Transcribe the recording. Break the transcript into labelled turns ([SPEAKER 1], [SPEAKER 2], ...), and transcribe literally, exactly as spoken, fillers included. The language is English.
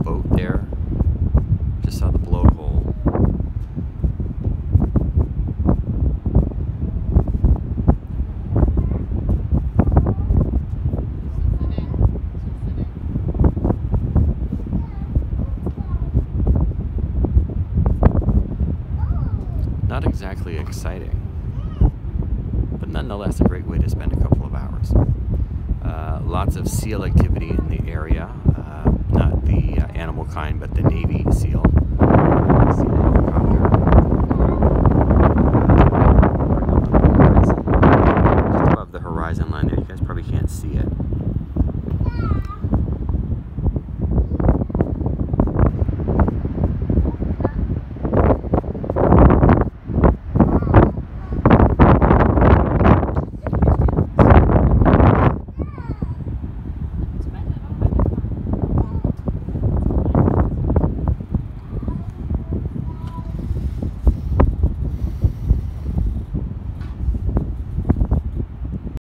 [SPEAKER 1] boat there. Just saw the blowhole. Not exactly exciting, but nonetheless a great way to spend a couple of hours. Uh, lots of seal activity in the area, uh, not the uh, animal kind, but the Navy seal.